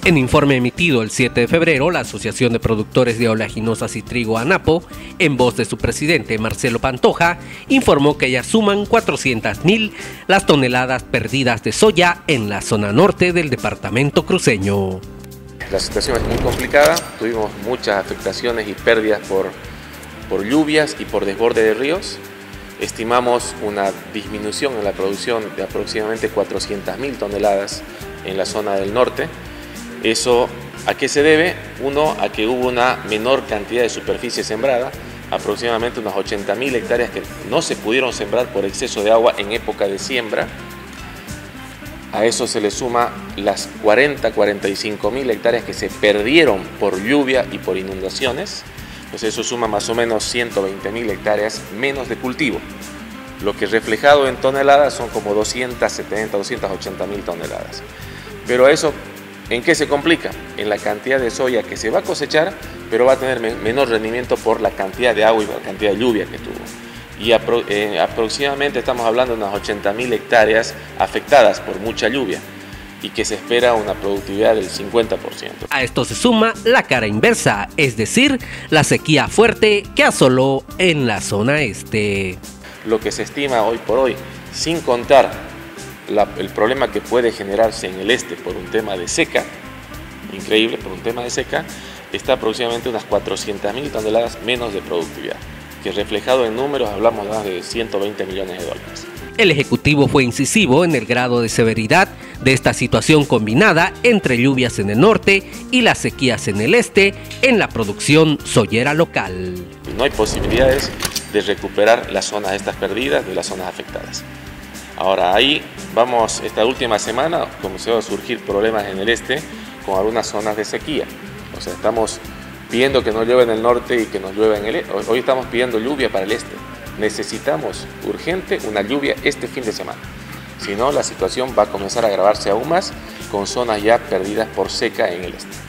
En informe emitido el 7 de febrero, la Asociación de Productores de Oleaginosas y Trigo ANAPO, en voz de su presidente Marcelo Pantoja, informó que ya suman 400.000 las toneladas perdidas de soya en la zona norte del departamento cruceño. La situación es muy complicada, tuvimos muchas afectaciones y pérdidas por lluvias y por desborde de ríos. Estimamos una disminución en la producción de aproximadamente 400.000 toneladas en la zona del norte. ¿Eso a qué se debe? Uno, a que hubo una menor cantidad de superficie sembrada, aproximadamente unas 80.000 hectáreas que no se pudieron sembrar por exceso de agua en época de siembra. A eso se le suma las 45.000 hectáreas que se perdieron por lluvia y por inundaciones. Pues eso suma más o menos 120.000 hectáreas menos de cultivo. Lo que reflejado en toneladas son como 280.000 toneladas. Pero eso, ¿en qué se complica? En la cantidad de soya que se va a cosechar, pero va a tener menor rendimiento por la cantidad de agua y la cantidad de lluvia que tuvo. Y aproximadamente estamos hablando de unas 80.000 hectáreas afectadas por mucha lluvia y que se espera una productividad del 50%. A esto se suma la cara inversa, es decir, la sequía fuerte que asoló en la zona este. Lo que se estima hoy por hoy, sin contar el problema que puede generarse en el este por un tema de seca, increíble, por un tema de seca, está aproximadamente unas 400.000 toneladas menos de productividad, que reflejado en números hablamos de 120 millones de dólares. El Ejecutivo fue incisivo en el grado de severidad de esta situación combinada entre lluvias en el norte y las sequías en el este en la producción soyera local. No hay posibilidades de recuperar las zonas estas perdidas de las zonas afectadas. Ahora ahí vamos, esta última semana comenzó a surgir problemas en el este con algunas zonas de sequía. O sea, estamos pidiendo que no llueva en el norte y que nos llueva en el este. Hoy estamos pidiendo lluvia para el este. Necesitamos urgente una lluvia este fin de semana. Si no, la situación va a comenzar a agravarse aún más con zonas ya perdidas por seca en el este.